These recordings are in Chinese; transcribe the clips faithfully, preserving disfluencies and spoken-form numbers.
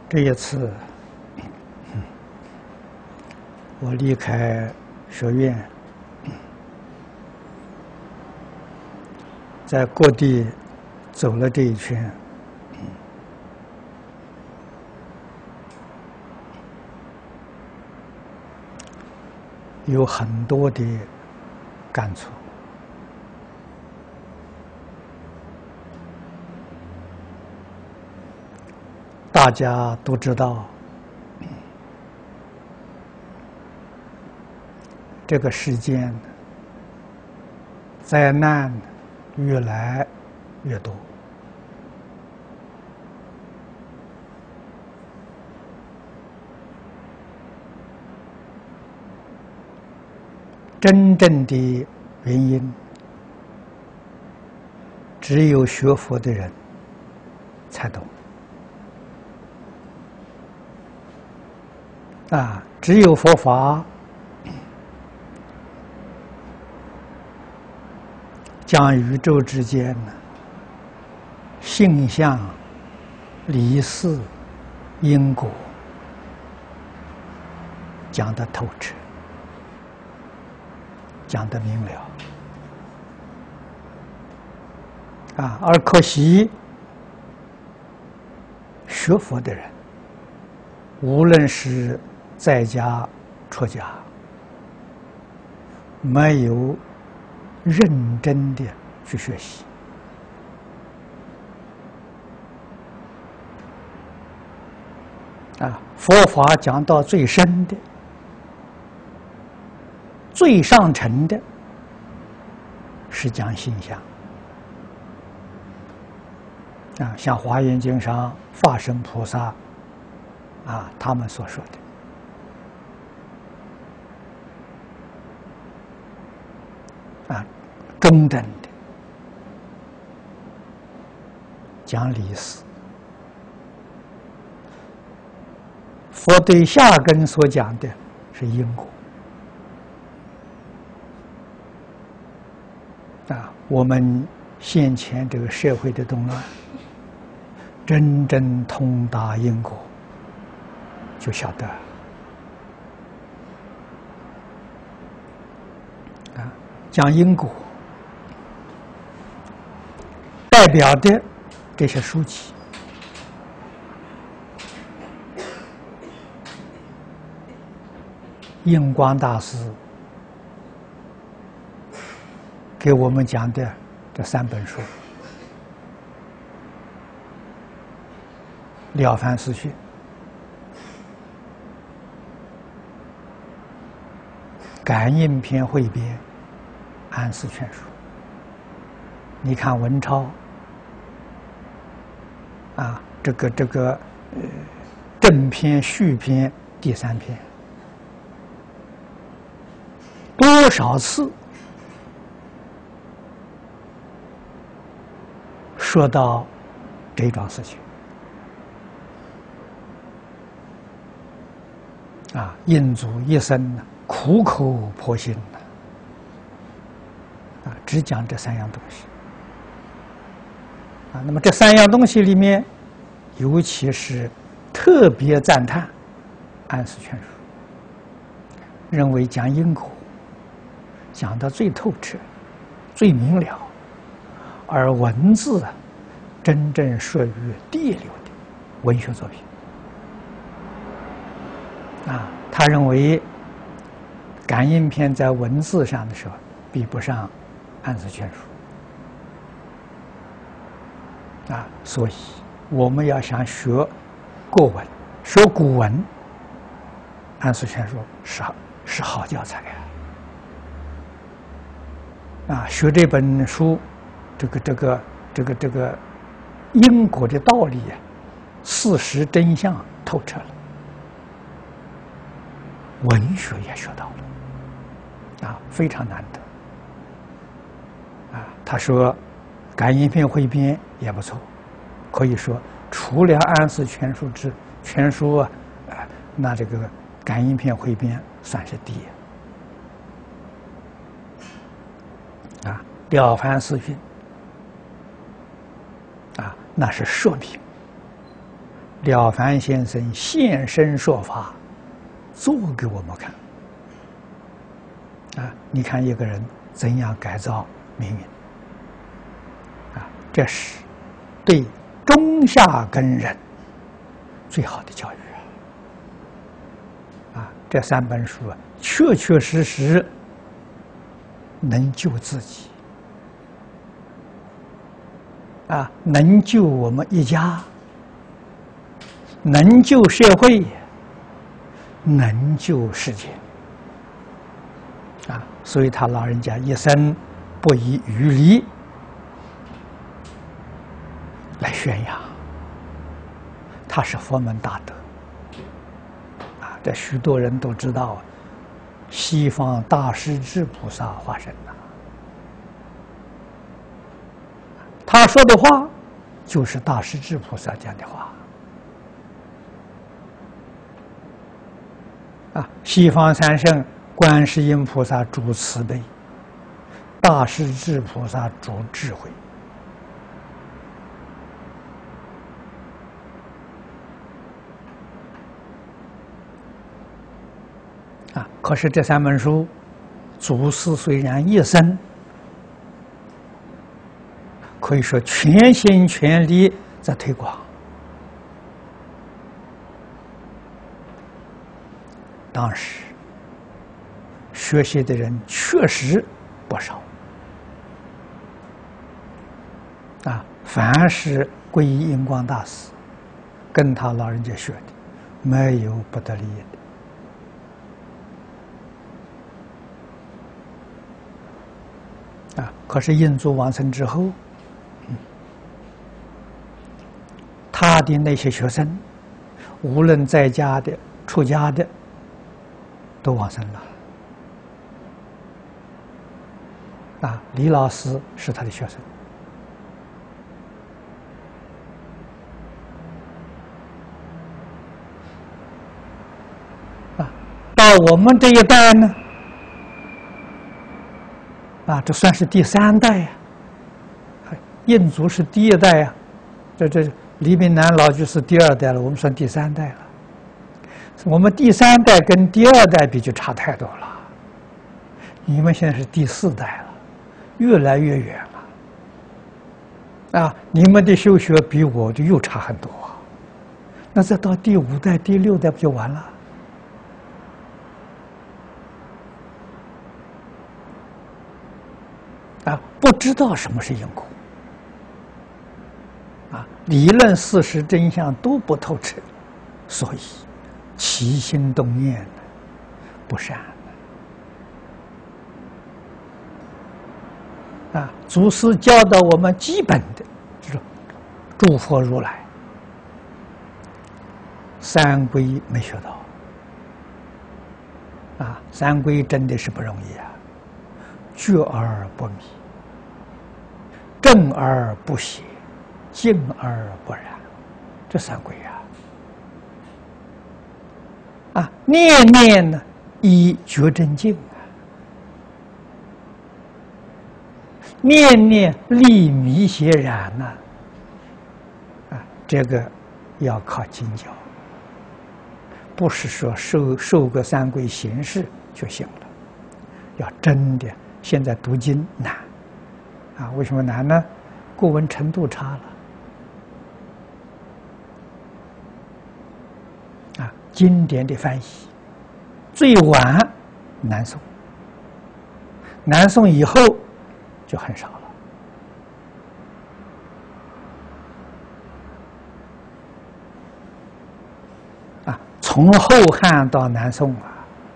这一次，我离开学院，在各地走了这一圈，有很多的感触。大家都知道，这个世间灾难越来越多，真正的原因，只有学佛的人才懂。啊，只有佛法将宇宙之间呢性相、离事、因果讲得透彻，讲得明了。啊，而可惜学佛的人，无论是在家出家，没有认真的去学习，啊，佛法讲到最深的、最上乘的，是讲性相。啊，像《华严经》上法身菩萨，啊，他们所说的。啊，中等的讲理事，佛对下根所讲的是因果。啊，我们现前这个社会的动乱，真正通达因果，就晓得。讲因果，代表的这些书籍，印光大师给我们讲的这三本书，《了凡四训》、《感应篇汇编》、安世全书。你看文钞啊，这个这个呃正篇、序篇第三篇，多少次说到这桩事情啊，印祖一生苦口婆心啊，只讲这三样东西啊。那么这三样东西里面，尤其是特别赞叹安世全书，认为讲因果讲得最透彻、最明了，而文字啊，真正属于第一流的文学作品啊。他认为感应篇在文字上的时候比不上安世全书啊，所以我们要想学国文、学古文，安世全书是是好教材啊！啊，学这本书，这个这个这个这个因果的道理啊，事实真相透彻了，文学也学到了啊，非常难得。啊，他说，感应篇汇编也不错，可以说除了安世全书之全书啊，啊，那这个感应篇汇编算是第一。啊，了凡四训啊，那是说明了凡先生现身说法，做给我们看。啊，你看一个人怎样改造命运？啊，这是对中下根人最好的教育啊！啊，这三本书啊，确确实实能救自己，啊，能救我们一家，能救社会，能救世界。啊，所以他老人家一生不遗余力来宣扬，他是佛门大德。啊，这许多人都知道，西方大势至菩萨化身呐，他说的话就是大势至菩萨讲的话。啊，西方三圣。观世音菩萨主慈悲，大势至菩萨主智慧。啊，可是这三本书，祖师虽然一生可以说全心全力在推广，当时学习的人确实不少啊，凡是皈依印光大师跟他老人家学的，没有不得利益的啊。可是印祖往生之后，嗯，他的那些学生，无论在家的、出家的，都往生了。啊，李老师是他的学生。啊，到我们这一代呢，啊，这算是第三代呀。印祖是第一代呀，这这李炳南老居士第二代了，我们算第三代了。我们第三代跟第二代比就差太多了。你们现在是第四代了。越来越远了，啊！你们的修学比我就又差很多，那再到第五代、第六代不就完了？啊，不知道什么是因果，啊，理论、事实、真相都不透彻，所以起心动念不善。啊，祖师教导我们基本的，就是诸佛如来，三皈没学到。啊，三皈真的是不容易啊，觉而不迷，正而不邪，静而不染，这三皈啊。啊，念念呢，以觉真境。念念立迷邪染呐，啊，这个要靠经教，不是说受受个三皈形式就行了，要真的。现在读经难，啊，为什么难呢？过文程度差了，啊，经典的翻译最晚南宋，南宋以后就很少了。啊，从后汉到南宋啊，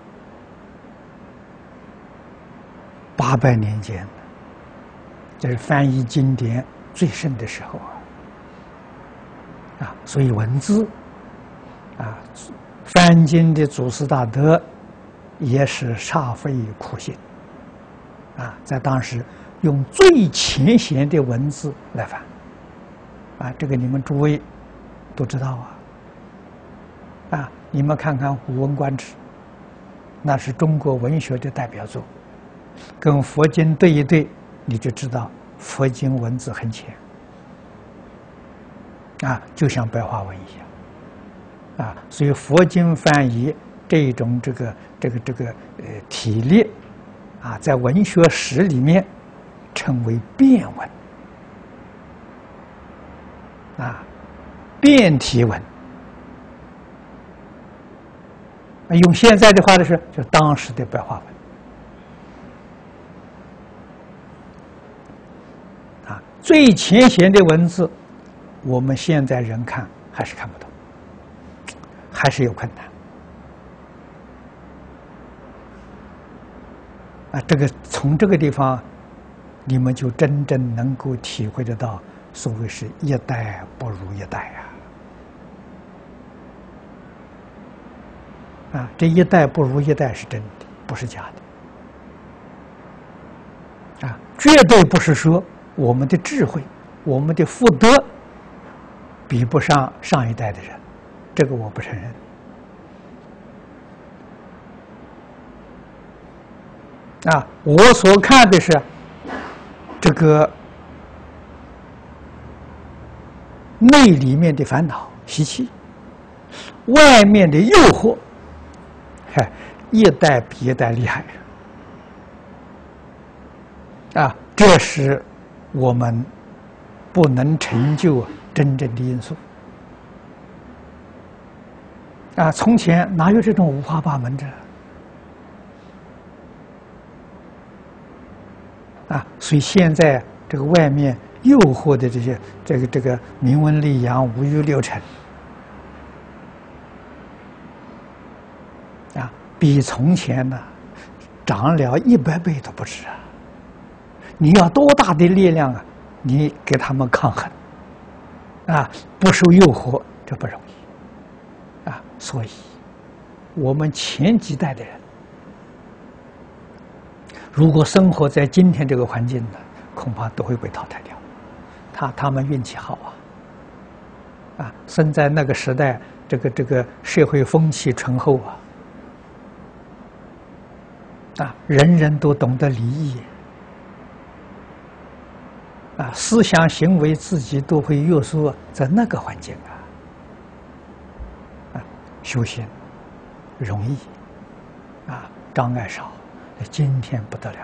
八百年间，这是翻译经典最盛的时候啊。啊，所以文字，啊，翻经的祖师大德也是煞费苦心，啊，在当时。用最浅显的文字来翻，啊，这个你们诸位都知道啊。啊，你们看看《古文观止》，那是中国文学的代表作，跟佛经对一对，你就知道佛经文字很浅，啊，就像白话文一样。 啊，所以佛经翻译这种这个这个这个呃体例啊，在文学史里面称为变文啊，变体文。用现在的话来说，就当时的白话文啊，最浅显的文字，我们现在人看还是看不懂，还是有困难啊。这个从这个地方，你们就真正能够体会得到，所谓是一代不如一代啊。啊，这一代不如一代是真的，不是假的。啊，绝对不是说我们的智慧、我们的福德比不上上一代的人，这个我不承认。啊，我所看的是这个内里面的烦恼习气，外面的诱惑。哎，一代比一代厉害啊！这是我们不能成就真正的因素啊！从前哪有这种五花八门的啊？所以现在这个外面诱惑的这些这个这个名闻利养、五欲六尘。啊，比从前呢，涨了一百倍都不止啊！你要多大的力量啊？你给他们抗衡，啊，不受诱惑，这不容易，啊！所以，我们前几代的人，如果生活在今天这个环境呢，恐怕都会被淘汰掉。他他们运气好啊，啊，生在那个时代，这个这个社会风气醇厚啊。啊，人人都懂得礼义，啊，思想行为自己都会约束，在那个环境啊，啊，修行容易，啊，障碍少，今天不得了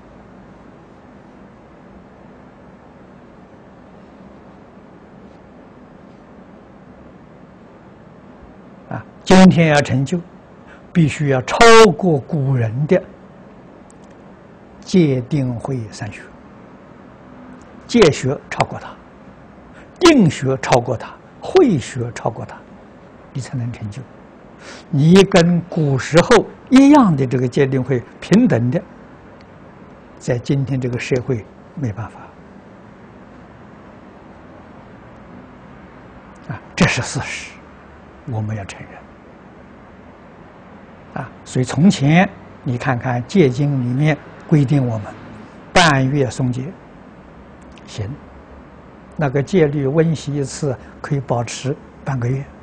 啊！啊，今天要成就，必须要超过古人的。戒定慧三学，戒学超过他，定学超过他，慧学超过他，你才能成就。你跟古时候一样的这个戒定慧平等的，在今天这个社会没办法啊，这是事实，我们要承认啊。所以从前你看看戒经里面。规定我们半月诵戒行，那个戒律温习一次可以保持半个月。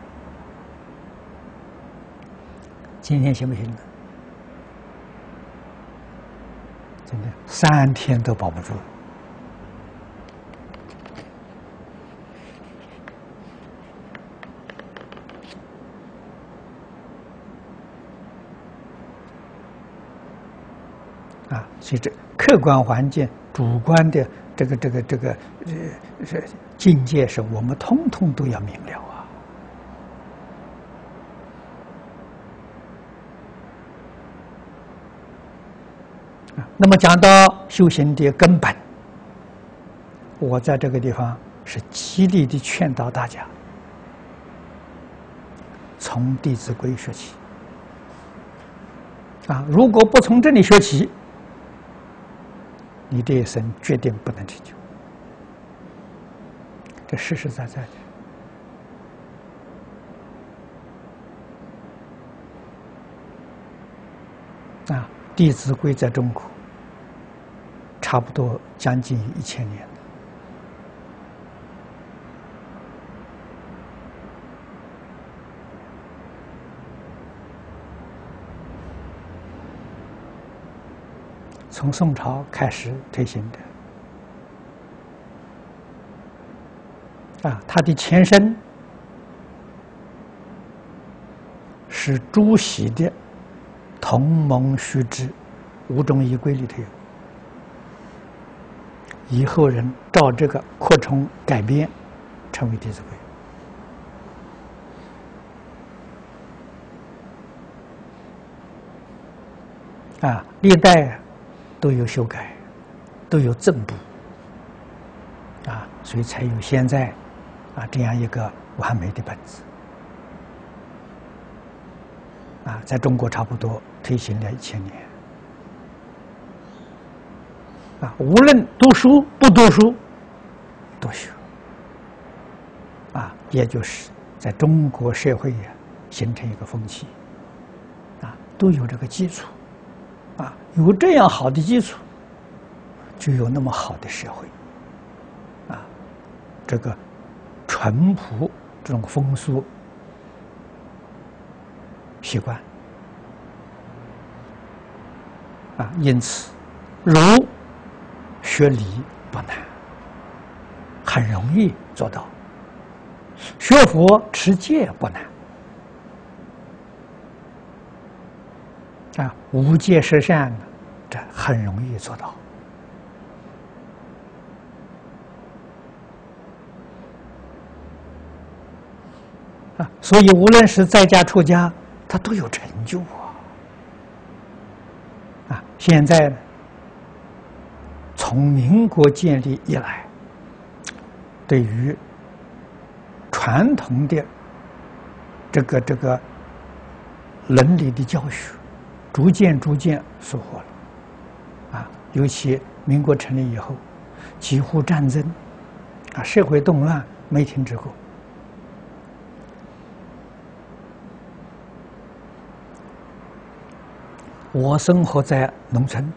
今天行不行呢？真的三天都保不住。啊，所以这客观环境、主观的这个、这个、这个呃是境界，是我们通通都要明了啊。啊，那么讲到修行的根本，我在这个地方是极力的劝导大家，从《弟子规》学起。啊，如果不从这里学起，你这一生决定不能成就，这实实在在的。啊，《弟子规》在中国差不多将近一千年了。从宋朝开始推行的，啊，它的前身是朱熹的《同盟须知》五种仪规里头有。以后人照这个扩充改编，成为《弟子规》。啊，历代都有修改，都有增补，啊，所以才有现在啊这样一个完美的本子。啊，在中国差不多推行了一千年。啊，无论读书不读书，都学。啊，也就是在中国社会呀形成一个风气。啊，都有这个基础。啊，有这样好的基础，就有那么好的社会。啊，这个淳朴这种风俗习惯。啊，因此，儒学礼不难，很容易做到；学佛持戒不难。啊，无戒十善，这很容易做到。啊，所以无论是在家出家，他都有成就啊。啊，现在从民国建立以来，对于传统的这个这个伦理的教学，逐渐逐渐疏忽了。啊，尤其民国成立以后，几乎战争，啊，社会动乱没停止过。我生活在农村，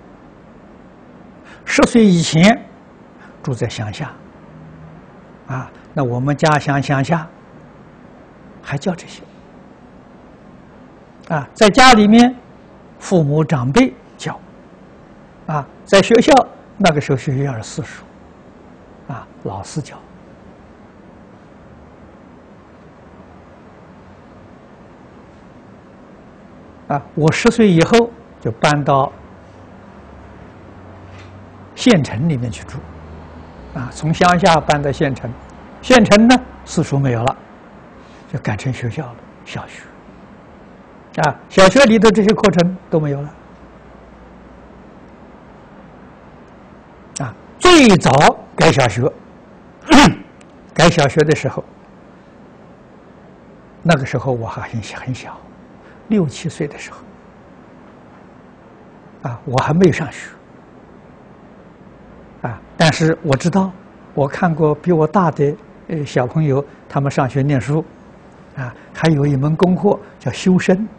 十岁以前住在乡下，啊，那我们家乡乡下还教这些，啊，在家里面父母长辈教，啊，在学校那个时候学校是私塾，啊，老师教。啊，我十岁以后就搬到县城里面去住，啊，从乡下搬到县城，县城呢私塾没有了，就改成学校了，小学。啊，小学里头这些课程都没有了。啊，最早改小学，改小学的时候，那个时候我还很很小。六七岁的时候，啊，我还没有上学，啊，但是我知道，我看过比我大的呃小朋友，他们上学念书，啊，还有一门功课叫修身，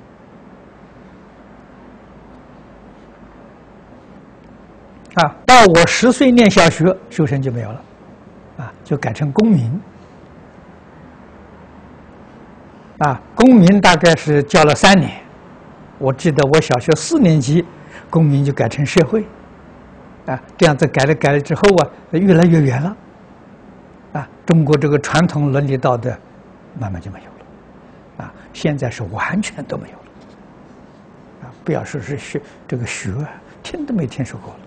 啊，到我十岁念小学，修身就没有了，啊，就改成公民。啊，公民大概是教了三年，我记得我小学四年级，公民就改成社会，啊，这样子改了改了之后啊，越来越远了，啊，中国这个传统伦理道德慢慢就没有了，啊，现在是完全都没有了，啊，不要说是学这个学，听都没听说过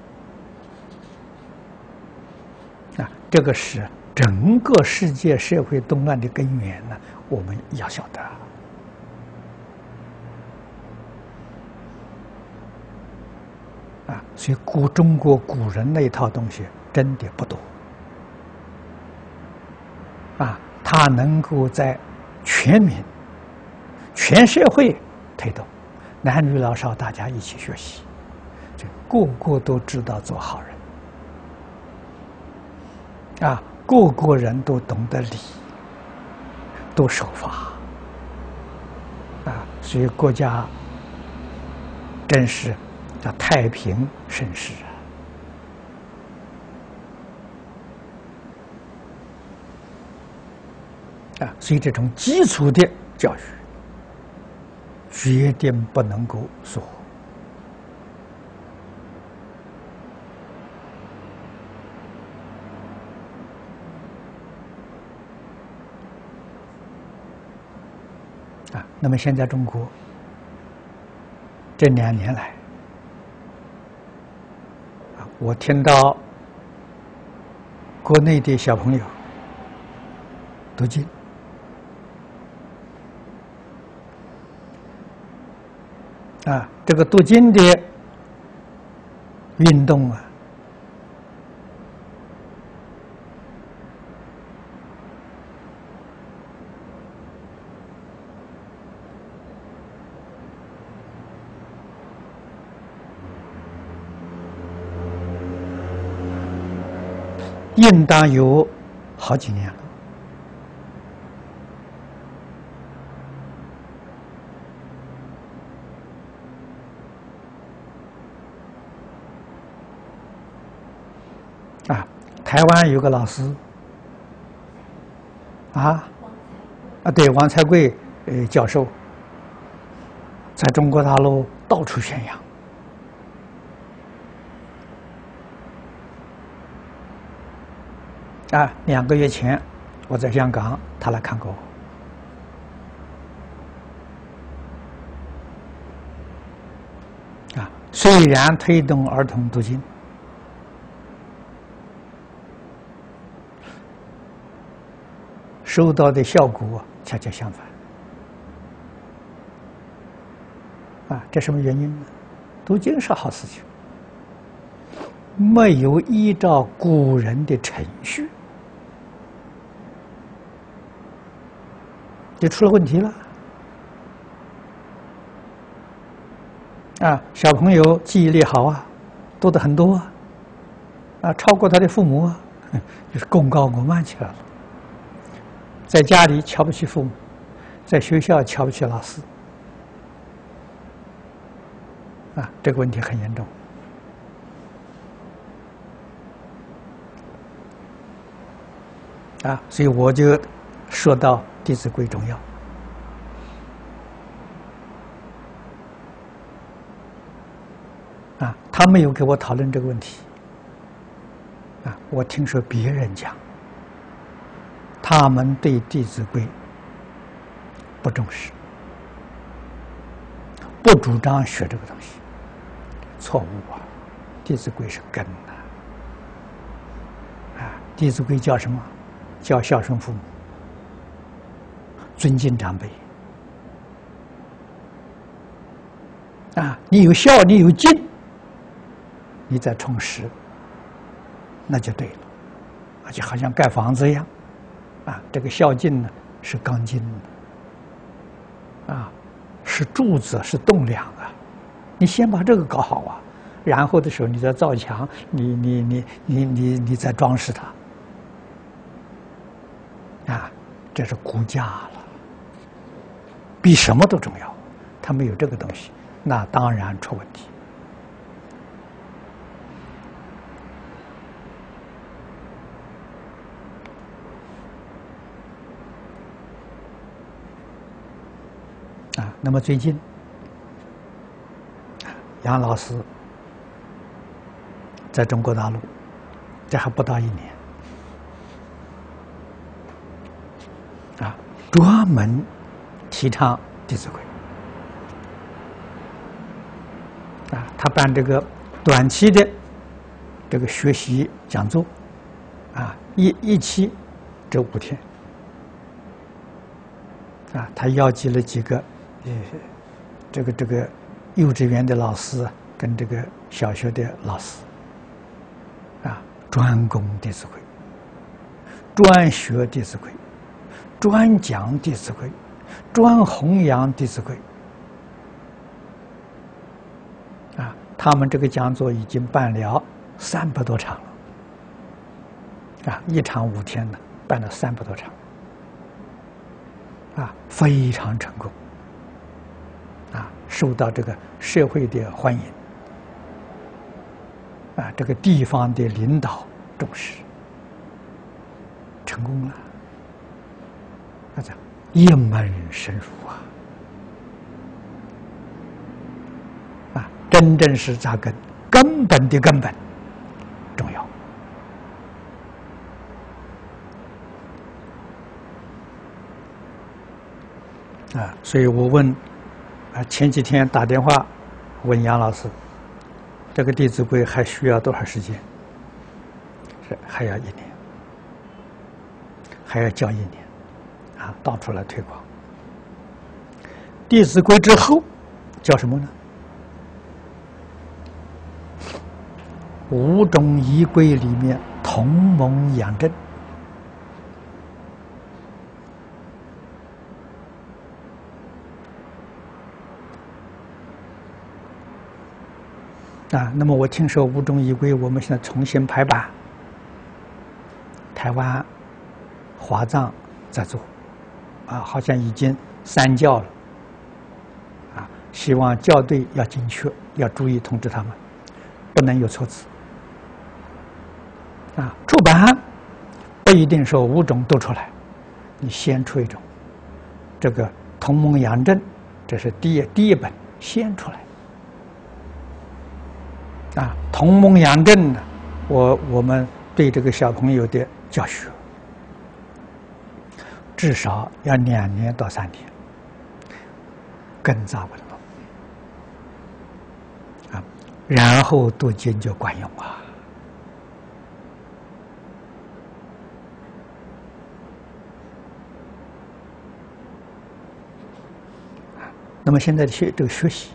了，啊，这个是整个世界社会动乱的根源呢。我们要晓得啊，所以古中国古人那一套东西真的不多啊，它能够在全民、全社会推动，男女老少大家一起学习，就个个都知道做好人啊，个个人都懂得礼。都守法啊，所以国家真是叫太平盛世啊！啊，所以这种基础的教育决定不能够疏忽。 啊，那么现在中国这两年来，啊，我听到国内的小朋友读经，啊，这个读经的运动啊，应当有好几年了。啊，台湾有个老师，啊，啊，对，王才贵呃教授，在中国大陆到处宣扬。啊，两个月前我在香港，他来看过我。啊，虽然推动儿童读经，收到的效果恰恰相反。啊，这什么原因呢？读经是好事情，没有依照古人的程序，就出了问题了。啊，小朋友记忆力好啊，读得很多啊，啊，超过他的父母啊，就是功高我慢起来了。在家里瞧不起父母，在学校瞧不起老师，啊，这个问题很严重。啊，所以我就说到《弟子规》重要。啊，他没有给我讨论这个问题。啊，我听说别人讲，他们对《弟子规》不重视，不主张学这个东西，错误啊！《弟子规》是根呐。啊，《弟子规》叫什么？叫孝顺父母，尊敬长辈。啊，你有孝，你有敬，你再充实，那就对了。而且好像盖房子一样，啊，这个孝敬呢是钢筋的，啊，是柱子，是栋梁啊。你先把这个搞好啊，然后的时候你再造墙，你你你你你你再装饰它。啊，这是骨架了，比什么都重要。他没有这个东西，那当然出问题。啊，那么最近，杨老师在中国大陆，这还不到一年。啊，专门提倡《弟子规》啊，他办这个短期的这个学习讲座，啊，一一期这五天，啊，他邀集了几个呃，这个这个幼稚园的老师跟这个小学的老师，啊，专攻《弟子规》，专学《弟子规》。专讲《弟子规》，专弘扬《弟子规》啊！他们这个讲座已经办了三百多场了，啊，一场五天呢，办了三百多场，啊，非常成功，啊，受到这个社会的欢迎，啊，这个地方的领导重视，成功了。他讲一门深入啊，啊，真正是扎根，根本的根本重要。 啊，所以我问，啊，前几天打电话问杨老师，这个《弟子规》还需要多少时间？是还要一年，还要教一年，啊，到处来推广。《弟子规》之后叫什么呢？五种仪规里面同盟养正。啊，那么我听说五种仪规，我们现在重新排版，台湾华藏在做，啊，好像已经三校了，啊，希望校对要精确，要注意通知他们，不能有错字。啊，出版不一定说五种都出来，你先出一种，这个同盟养正，这是第一第一本先出来。啊，同盟养正呢，我我们对这个小朋友的教学，至少要两年到三年，根扎稳了，啊，然后读经就管用啊。那么现在学这个学习，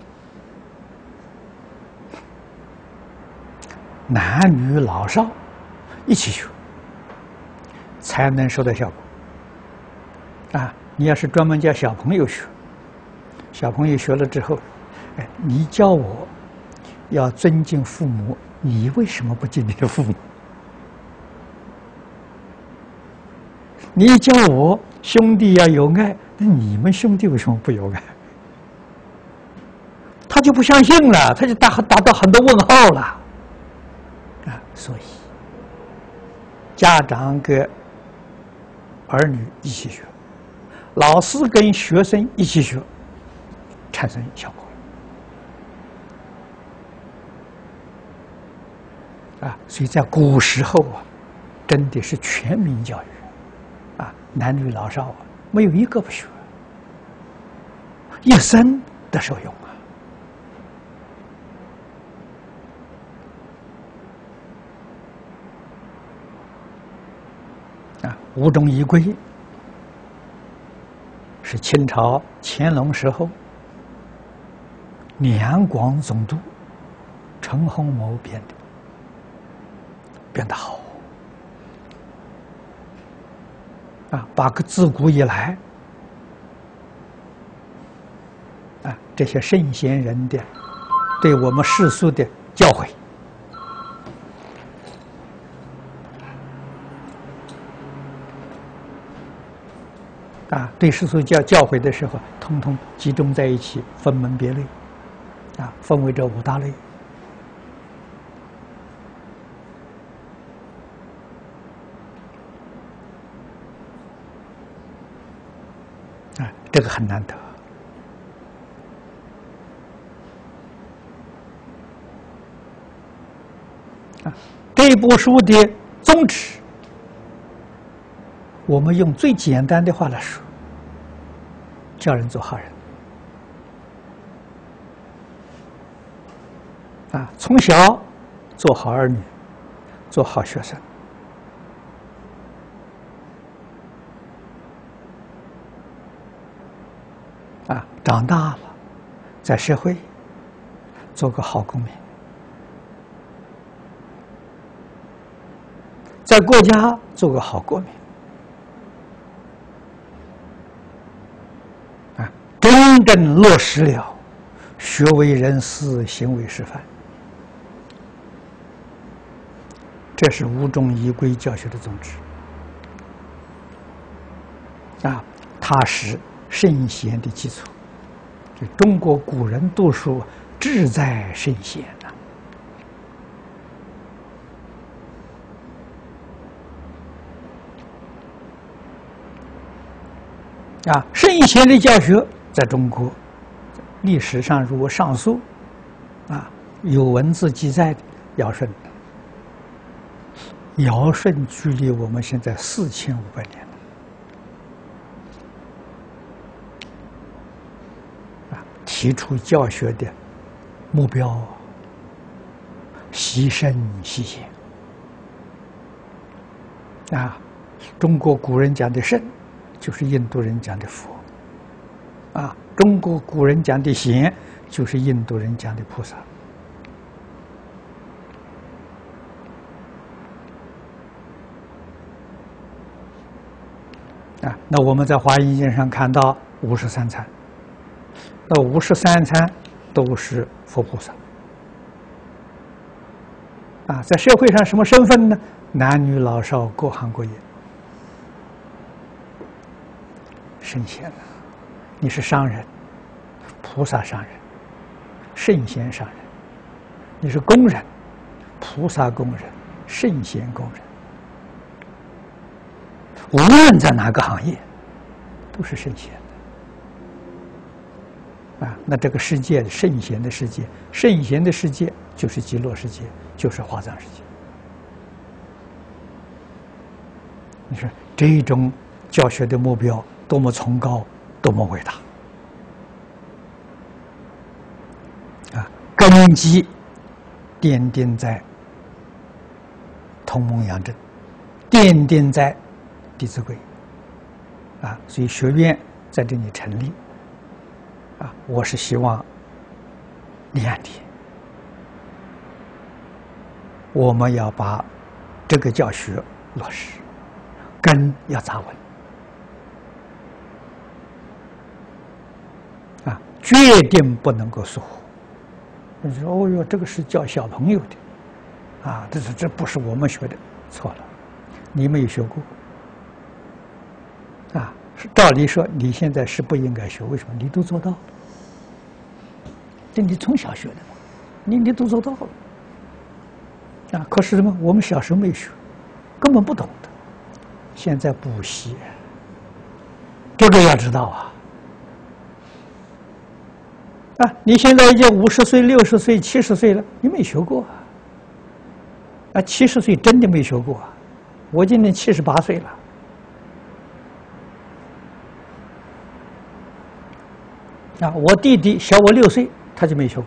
男女老少一起学，才能收到效果。啊，你要是专门教小朋友学，小朋友学了之后，哎，你教我要尊敬父母，你为什么不敬你的父母？你教我兄弟要有爱，那你们兄弟为什么不有爱？他就不相信了，他就打打到很多问号了。啊，所以家长跟儿女一起学，老师跟学生一起学，产生效果。啊，所以在古时候啊，真的是全民教育，啊，男女老少啊，没有一个不学，一生的受用啊。啊，五种仪规是清朝乾隆时候两广总督陈洪谋编的，编得好啊！把个自古以来啊这些圣贤人的对我们世俗的教诲，啊，对世俗教教诲的时候，统统集中在一起，分门别类，啊，分为这五大类。啊，这个很难得。啊，这部书的宗旨，我们用最简单的话来说，叫人做好人。啊，从小做好儿女，做好学生。啊，长大了，在社会做个好公民，在国家做个好国民。啊，真正落实了学为人师，行为示范。这是五种仪规教学的宗旨。啊，它是圣贤的基础。这中国古人读书志在圣贤呐。啊，圣贤的教学在中国历史上，如果上溯，啊，有文字记载的尧舜，尧舜距离我们现在四千五百年了。 提出教学的目标，牺牲牺献啊！中国古人讲的圣，就是印度人讲的佛啊；中国古人讲的贤，就是印度人讲的菩萨。啊，那我们在华严经上看到五十三参，那五十三参都是佛菩萨。啊，在社会上什么身份呢？男女老少各行各业。圣贤啊，你是商人，菩萨商人，圣贤商人；你是工人，菩萨工人，圣贤工人。无论在哪个行业，都是圣贤的啊。那这个世界，圣贤的世界，圣贤的世界就是极乐世界，就是华藏世界。你说这种教学的目标多么崇高，多么伟大啊！根基奠定在同盟养正，奠定在《弟子规》啊，所以学院在这里成立啊，我是希望立案体，我们要把这个教学落实，根要扎稳啊，决定不能够疏忽。你说哦哟，这个是教小朋友的啊，这是这不是我们学的，错了，你没有学过。啊，照理说你现在是不应该学，为什么？你都做到了，这你从小学的嘛，你你都做到了。啊，可是什么？我们小时候没学，根本不懂的。现在补习，这个要知道啊。啊，你现在已经五十岁、六十岁、七十岁了，你没学过啊？啊，七十岁真的没学过啊！我今年七十八岁了。啊，我弟弟小我六岁，他就没学过。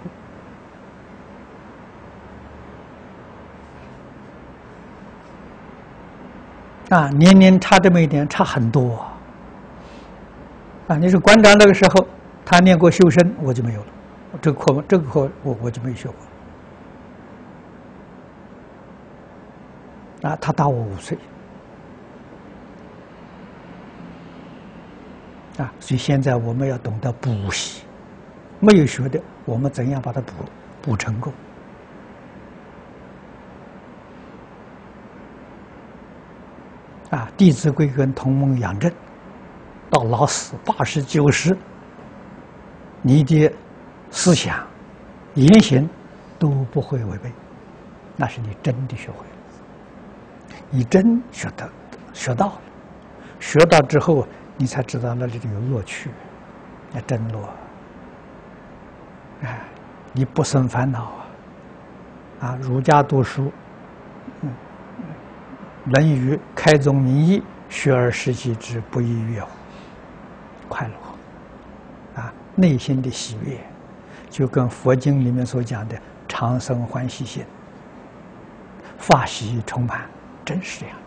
啊，年年差这么一点，差很多。啊，你是馆长那个时候，他念过修身，我就没有了。这个课，这个课我我就没学过。啊，他大我五岁。啊，所以现在我们要懂得补习，没有学的，我们怎样把它补补成功？啊，《弟子规》跟同盟养正，到老死八十九十，你的思想、言行都不会违背，那是你真的学会了，你真学得学到了，学到之后。你才知道那里有乐趣，那真乐。哎，你不生烦恼啊！啊，儒家读书，嗯，《论语》开宗明义，学而时习之，不亦说乎？快乐啊，内心的喜悦，就跟佛经里面所讲的常生欢喜心，法喜充满，真是这样。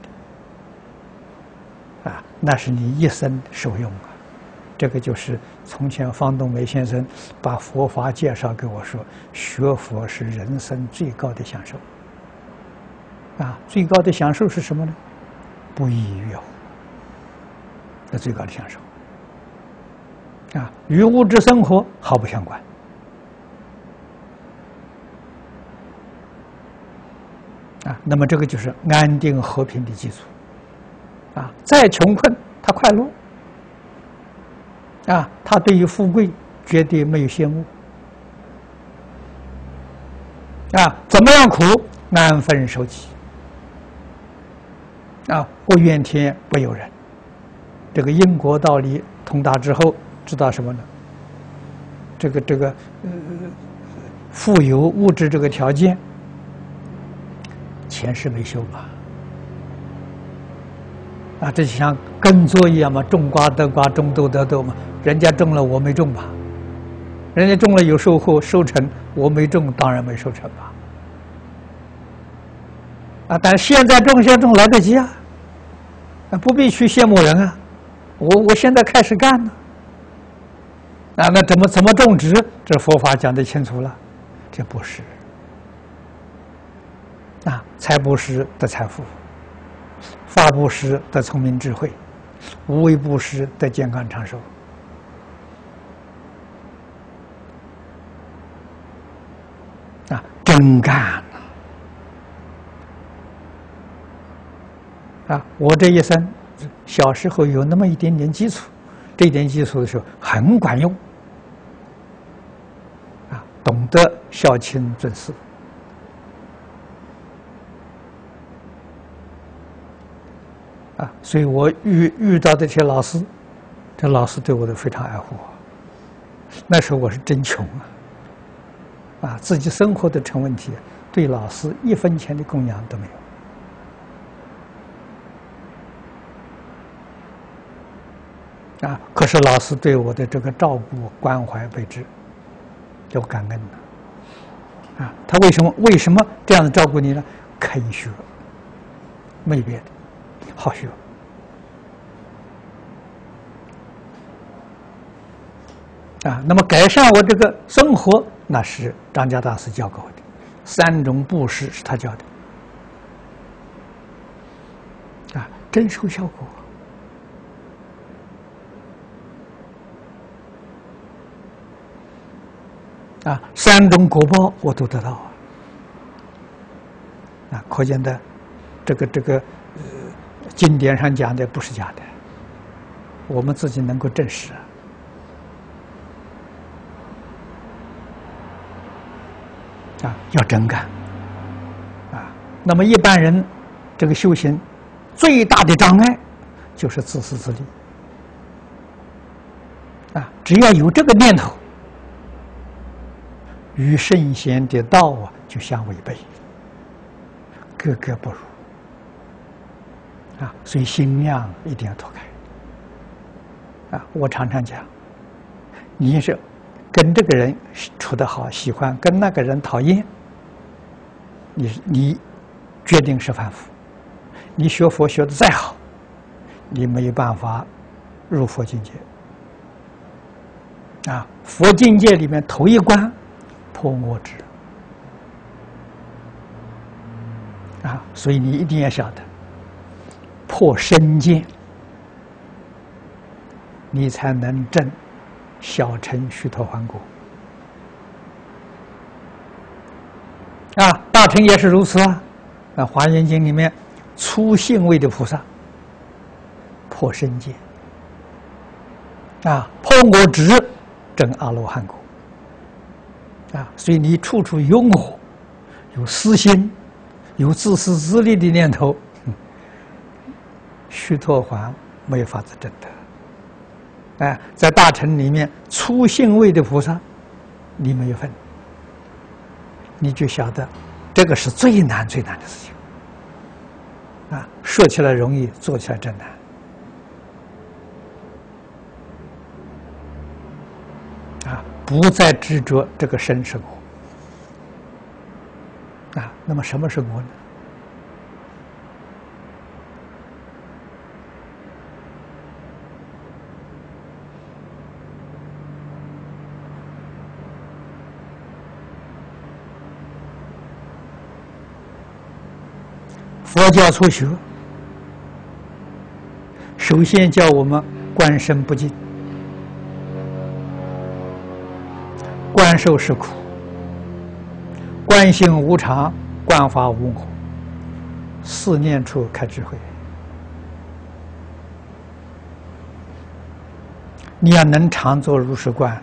啊，那是你一生受用啊！这个就是从前方东梅先生把佛法介绍给我说，学佛是人生最高的享受。啊，最高的享受是什么呢？不亦说乎？那最高的享受。啊，与物质生活毫不相关。啊，那么这个就是安定和平的基础。啊，再穷困他快乐，啊，他对于富贵绝对没有羡慕，啊，怎么样苦安分守己，啊，不怨天不尤人，这个因果道理通达之后，知道什么呢？这个这个呃，富有物质这个条件，前世没修嘛。啊，这就像耕作一样嘛，种瓜得瓜，种豆得豆嘛。人家种了，我没种吧？ 人家种了有收获收成，我没种，当然没收成吧。啊，但现在种现种来得及啊，啊，不必去羡慕人啊，我我现在开始干呢。啊，那怎么怎么种植？这佛法讲得清楚了，这不是。啊，财布施得财富，法布施得聪明智慧，无为布施得健康长寿。啊，真干了！啊，我这一生小时候有那么一点点基础，这一点基础的时候很管用。啊，懂得孝亲尊师。啊，所以我遇遇到这些老师，这老师对我都非常爱护我。那时候我是真穷啊，啊，自己生活都成问题，对老师一分钱的供养都没有。啊，可是老师对我的这个照顾、关怀备至，有感恩的。啊，他为什么为什么这样的照顾你呢？肯学，没别的。好学啊！那么改善我这个生活，那是张家大师教给我的。三种布施是他教的，啊，真收效果。啊，三种果报我都得到啊！啊，可见的这个这个呃。经典上讲的不是假的，我们自己能够证实啊，要真干啊。那么一般人这个修行最大的障碍就是自私自利啊，只要有这个念头，与圣贤的道啊就相违背，格格不入。啊，所以心量一定要脱开。啊，我常常讲，你是跟这个人处得好，喜欢；跟那个人讨厌，你你决定是凡夫。你学佛学的再好，你没有办法入佛境界。啊，佛境界里面头一关破我执。啊，所以你一定要晓得。破身见，你才能证小乘须陀洹果。啊，大乘也是如此啊！啊，《华严经》里面，初信位的菩萨破身见，啊，破我执证阿罗汉果。啊，所以你处处有我，有私心，有自私自利的念头。须陀洹没法子证得，哎，在大乘里面初信位的菩萨，你没有份，你就晓得这个是最难最难的事情，啊，说起来容易，做起来真难，啊，不再执着这个身是我，啊，那么什么是我呢？佛教初学，首先叫我们观身不净，观受是苦，观性无常，观法无我，四念处开智慧。你要能常做如是观，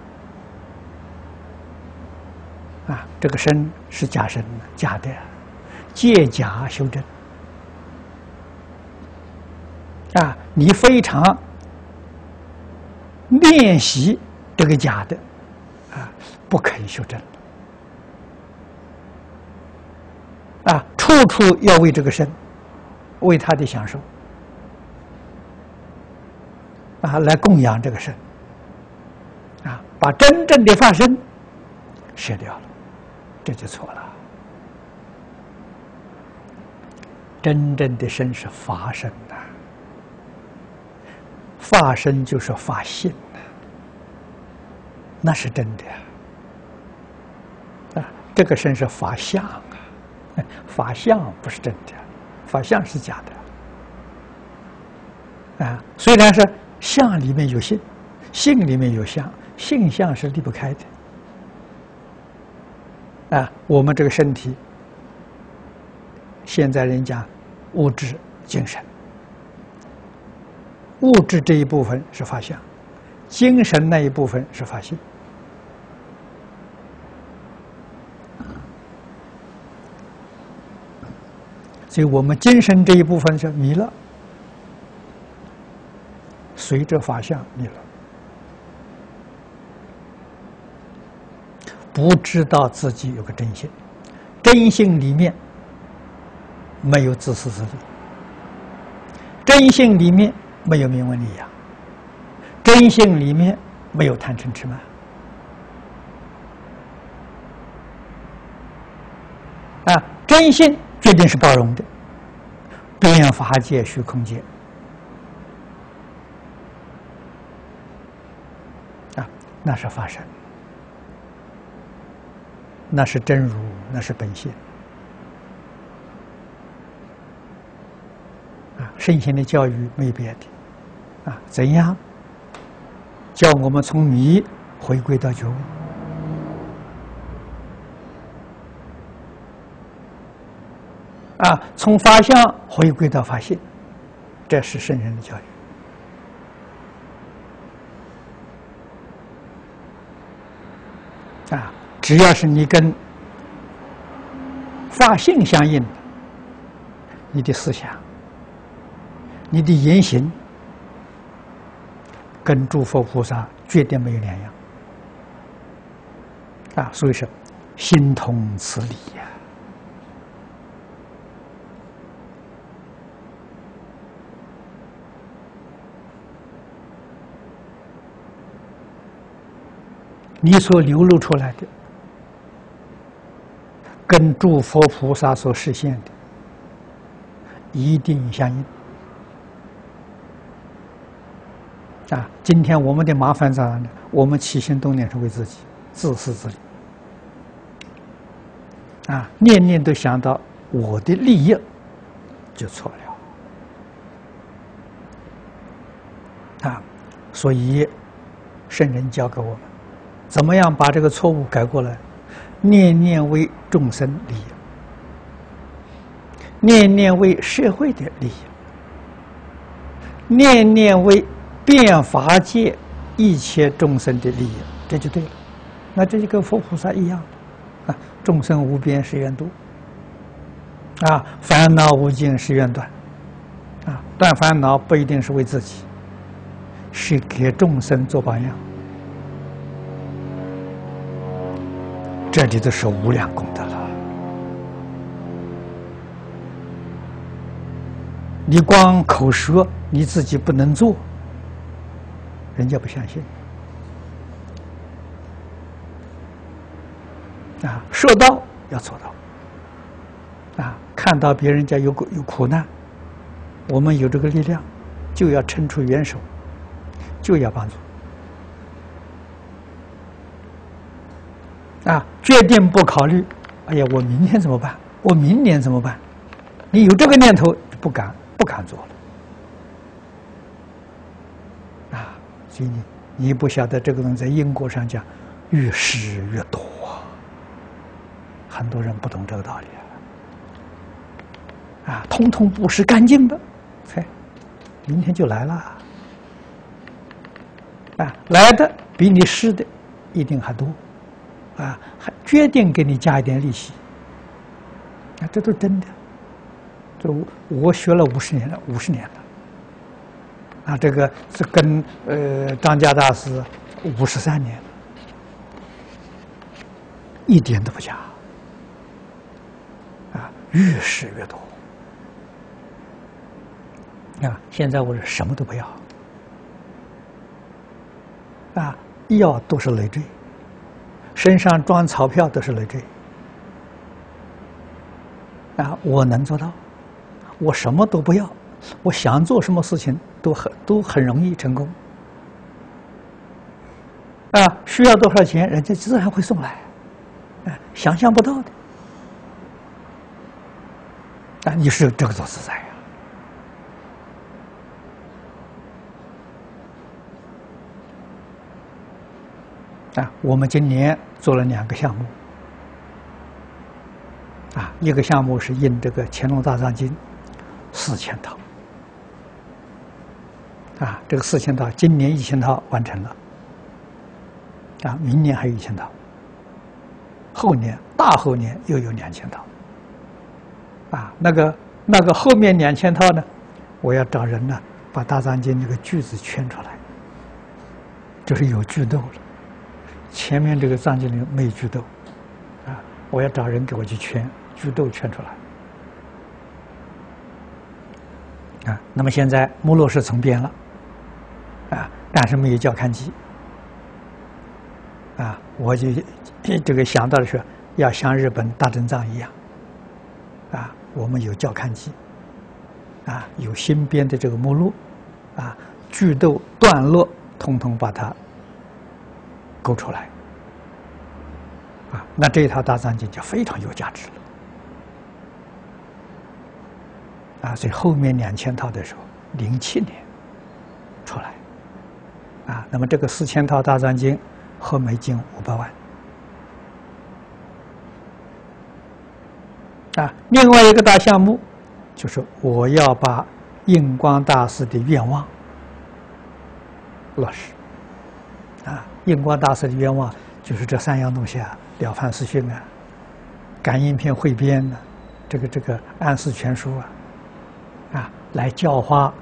啊，这个身是假身，假的。借假修真啊！你非常练习这个假的啊，不可以修真啊！处处要为这个身，为他的享受啊，来供养这个身啊！ 把真正的法身舍掉了，这就错了。真正的身是法身呐、啊，法身就是法性呐、啊，那是真的呀。啊，这个身是法相啊，法相不是真的，法相是假的。啊，虽然是相里面有性，性里面有相，性相是离不开的。啊，我们这个身体，现在人讲物质、精神，物质这一部分是法相，精神那一部分是法性。所以我们精神这一部分是迷了，随着法相迷了，不知道自己有个真性，真性里面没有自私自利，真性里面没有名闻利养，真性里面没有贪嗔痴慢。啊，真性决定是包容的，遍法界、虚空界。啊，那是法身，那是真如，那是本性。啊，圣贤的教育没别的，啊，怎样叫我们从迷回归到觉悟？啊，从法相回归到法性，这是圣人的教育。啊，只要是你跟法性相应的，你的思想、你的言行，跟诸佛菩萨绝对没有两样。啊，所以说心通此理呀。你所流露出来的，跟诸佛菩萨所实现的一定相应。啊，今天我们的麻烦在哪呢？我们起心动念是为自己，自私自利。啊，念念都想到我的利益，就错了。啊，所以圣人教给我们。怎么样把这个错误改过来？念念为众生利益，念念为社会的利益，念念为遍法界一切众生的利益，这就对了。那这就跟佛菩萨一样啊，众生无边誓愿度，啊，烦恼无尽誓愿断，啊，断烦恼不一定是为自己，是给众生做榜样。这里都是无量功德了。你光口舌你自己不能做，人家不相信。啊，说到要做到。啊，看到别人家有有苦难，我们有这个力量，就要伸出援手，就要帮助。啊，决定不考虑，哎呀，我明天怎么办？我明年怎么办？你有这个念头，不敢不敢做了。啊，所以你你不晓得这个东西在因果上讲，越施越多。很多人不懂这个道理啊，啊，通通布施干净的，嘿，明天就来了。啊，来的比你施的一定还多。啊，还决定给你加一点利息，啊，这都真的。这我学了五十年了，五十年了。啊，这个是跟呃张家大师五十三年了，一点都不假。啊，越施越多。啊，现在我是什么都不要。啊， 要都是累赘，身上装钞票都是累赘。啊，我能做到，我什么都不要，我想做什么事情都很都很容易成功。啊，需要多少钱，人家自然会送来，啊，想象不到的。啊，你是这个做自在呀。啊，我们今年做了两个项目。啊，一个项目是印这个《乾隆大藏经》四千套。啊，这个四千套，今年一千套完成了。啊，明年还有一千套，后年、大后年又有两千套。啊，那个那个后面两千套呢，我要找人呢，把大藏经这个句子圈出来，就是有句逗了。前面这个藏经里没有句逗，啊，我要找人给我去圈句逗圈出来。啊，那么现在目录是重编了，啊，但是没有校勘机。啊，我就这个想到的是要像日本大正藏一样，啊，我们有校勘机，啊，有新编的这个目录，啊，句逗段落统统把它勾出来，啊，那这一套大藏经就非常有价值了，啊，所以后面两千套的时候，零七年出来，啊，那么这个四千套大藏经。合美金五百万，啊，另外一个大项目，就是我要把印光大师的愿望落实，啊，印光大师的愿望就是这三样东西啊，《了凡四训》啊，《感应篇汇编》呢，这个这个《安世全书》啊，啊，来教化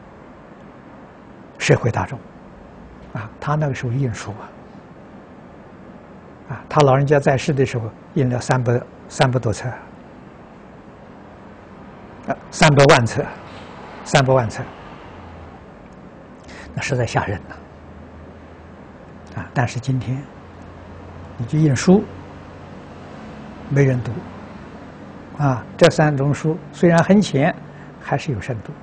社会大众，啊，他那个时候印书啊。啊，他老人家在世的时候印了三百三百多册，啊，三百万册，三百万册，那实在吓人呐！啊，但是今天你去印书，没人读，啊，这三种书虽然很浅，还是有深度，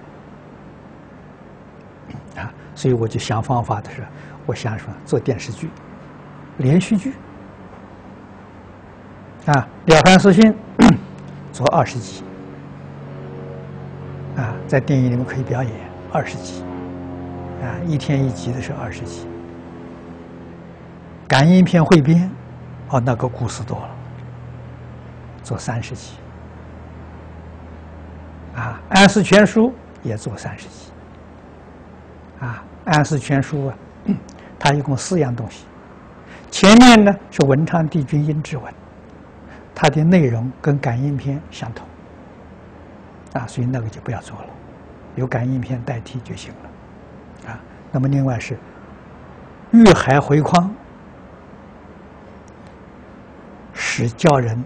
啊，所以我就想方法的是，我想说做电视剧，连续剧。啊，《了凡四训》做二十集，啊，在电影里面可以表演二十集，啊，一天一集的是二十集。感应篇汇编，哦，那个故事多了，做三十集。啊，安世全书也做三十集。啊，安世全书啊，它一共四样东西，前面呢是文昌帝君阴骘文。它的内容跟感应篇相同，啊，所以那个就不要做了，有感应篇代替就行了，啊。那么另外是遇海回匡，是教人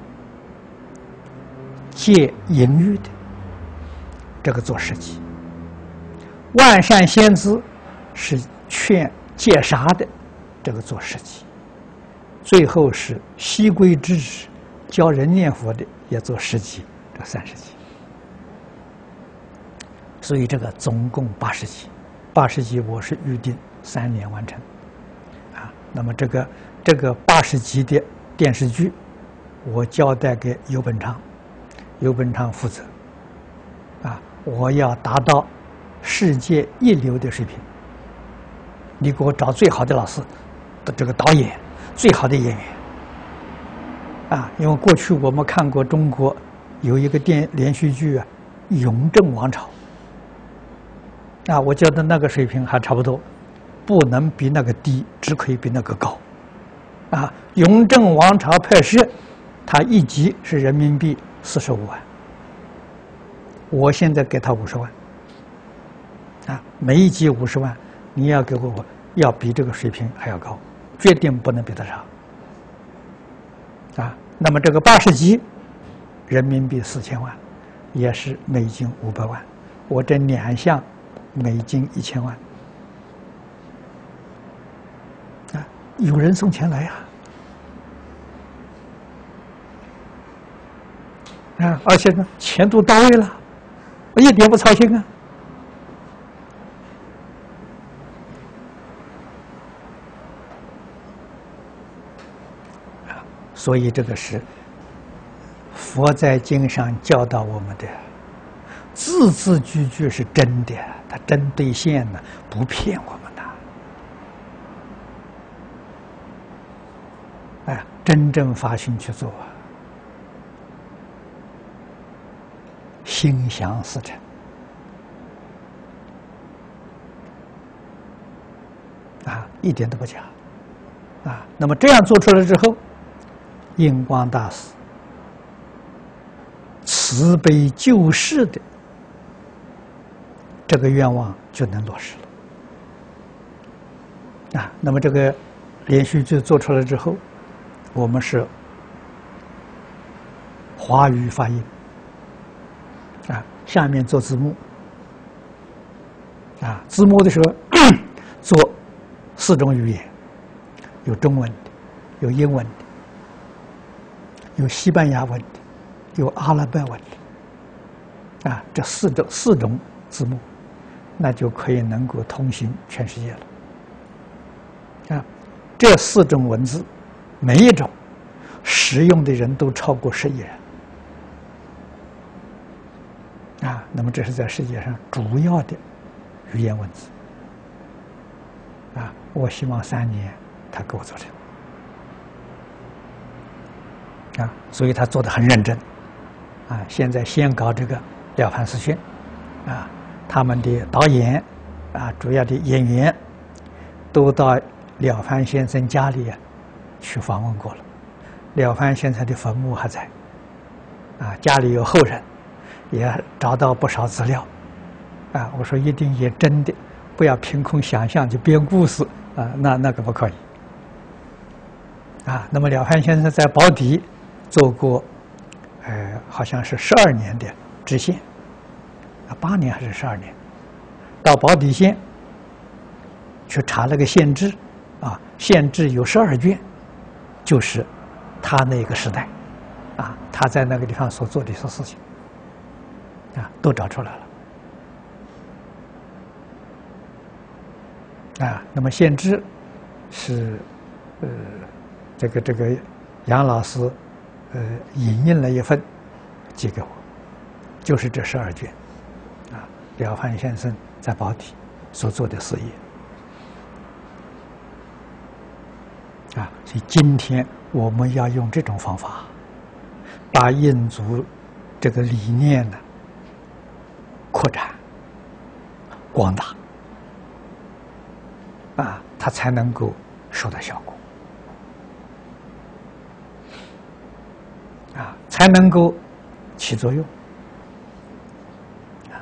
戒淫欲的，这个做十集；万善先知是劝戒杀的，这个做十集；最后是西归之止。教人念佛的也做十集，这三十集，所以这个总共八十集，八十集我是预定三年完成，啊，那么这个这个八十集的电视剧，我交代给游本昌，游本昌负责，啊，我要达到世界一流的水平，你给我找最好的老师的这个导演，最好的演员。啊，因为过去我们看过中国有一个电连续剧啊，《雍正王朝》啊，我觉得那个水平还差不多，不能比那个低，只可以比那个高。啊，《雍正王朝》拍摄，它一集是人民币四十五万，我现在给他五十万。啊，每一集五十万，你要给我要比这个水平还要高，决定不能比得上。啊，那么这个八十集，人民币四千万，也是美金五百万，我这两项，美金一千万。啊， 有人送钱来呀、啊，啊，而且呢，钱都到位了，我一点不操心啊。啊，所以这个是佛在经上教导我们的，字字句句是真的，它真兑现呢，不骗我们的。哎，真正发心去做啊，心想事成啊，一点都不假啊。那么这样做出来之后，印光大师慈悲救世的这个愿望就能落实了啊。那么这个连续剧做出来之后，我们是华语发音啊，下面做字幕啊，字幕的时候做四种语言，有中文的，有英文的，有西班牙文的，有阿拉伯文的啊，这四种四种字幕，那就可以能够通行全世界了啊。这四种文字每一种使用的人都超过十亿人啊，那么这是在世界上主要的语言文字啊。我希望三年他给我做成啊，所以他做得很认真啊。现在先搞这个《了凡四训》啊，他们的导演啊，主要的演员都到了凡先生家里啊去访问过了。了凡先生的坟墓还在啊，家里有后人，也找到不少资料啊。我说一定演真的，不要凭空想象就编故事啊，那那个不可以啊。那么了凡先生在宝坻做过，呃，好像是十二年的知县啊，八年还是十二年，到宝坻县去查了个县志啊，县志有十二卷，就是他那个时代啊，他在那个地方所做的一些事情啊，都找出来了啊。那么县志是呃，这个这个杨老师呃引印了一份寄给我，就是这十二卷啊，了凡先生在宝坻所做的事业啊。所以今天我们要用这种方法，把印祖这个理念呢扩展广大啊，它才能够收到效果啊，才能够起作用啊。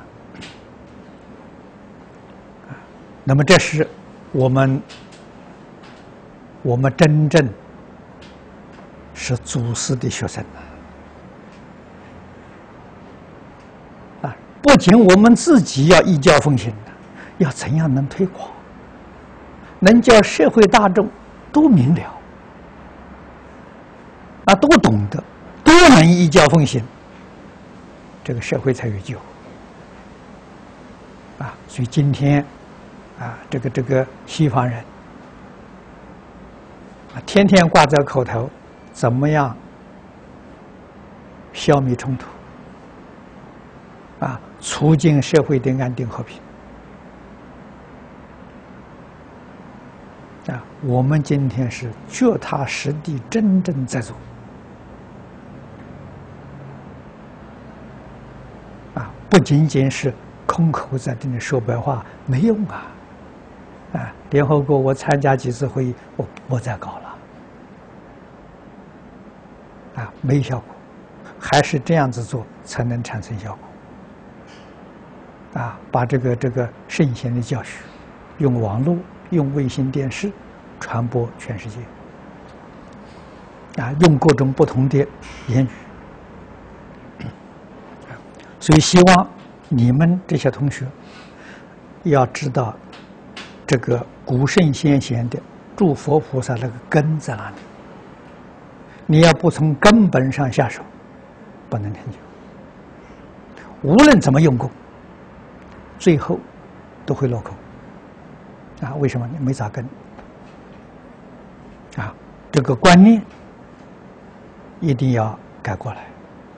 那么这是我们我们真正是祖师的学生啊！不仅我们自己要依教奉行的，要怎样能推广，能叫社会大众都明了啊，都懂得，都能依教奉行，这个社会才有救啊！所以今天啊，这个这个西方人啊，天天挂在口头，怎么样消灭冲突啊，促进社会的安定和平啊？我们今天是脚踏实地，真正在做啊，不仅仅是空口在这里说白话，没用啊！啊，联合国我参加几次会议，我不再搞了。啊，没效果，还是这样子做才能产生效果。啊，把这个这个圣贤的教学，用网络、用卫星电视传播全世界。啊，用各种不同的言语。所以希望你们这些同学要知道这个古圣先贤的诸佛菩萨那个根在哪里？你要不从根本上下手，不能成就。无论怎么用功，最后都会落空。啊，为什么？你没扎根。啊，这个观念一定要改过来。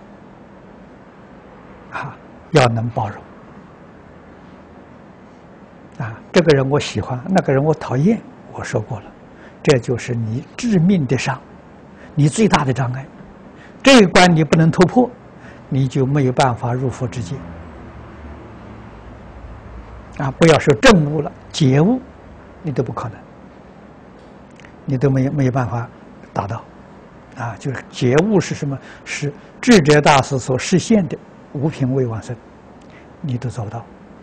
啊，要能包容。啊，这个人我喜欢，那个人我讨厌。我说过了，这就是你致命的伤，你最大的障碍。这一关你不能突破，你就没有办法入佛之界。啊，不要说证悟了，解悟，你都不可能，你都没有没有办法达到。啊，就是解悟是什么？是智者大师所实现的无品位往生，你都做不到。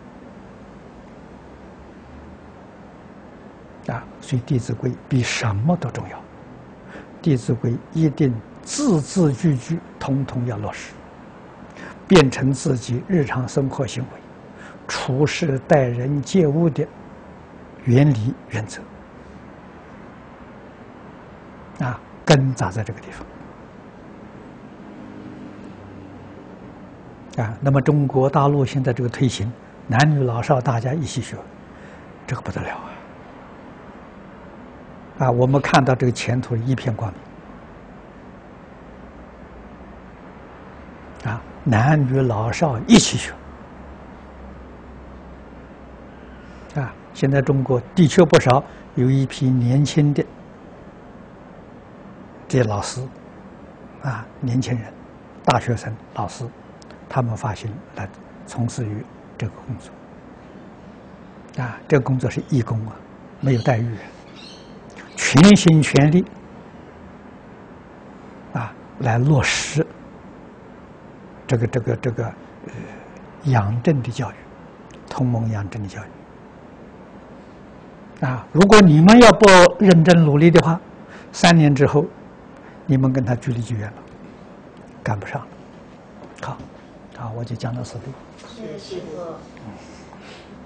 啊，所以《弟子规》比什么都重要。《弟子规》一定字字句句统统要落实，变成自己日常生活行为、处事待人接物的原理原则。啊，根扎在这个地方。啊，那么中国大陆现在这个推行，男女老少大家一起学，这个不得了啊！啊，我们看到这个前途一片光明。啊，男女老少一起学。啊，现在中国的确不少有一批年轻的这些老师，啊，年轻人、大学生、老师，他们发心来从事于这个工作。啊，这个工作是义工啊，没有待遇。全心全力啊，来落实这个这个这个呃养正的教育，同盟养正的教育啊！如果你们要不认真努力的话，三年之后，你们跟他距离就远了，赶不上了。好，好，我就讲到此地。 谢谢师父。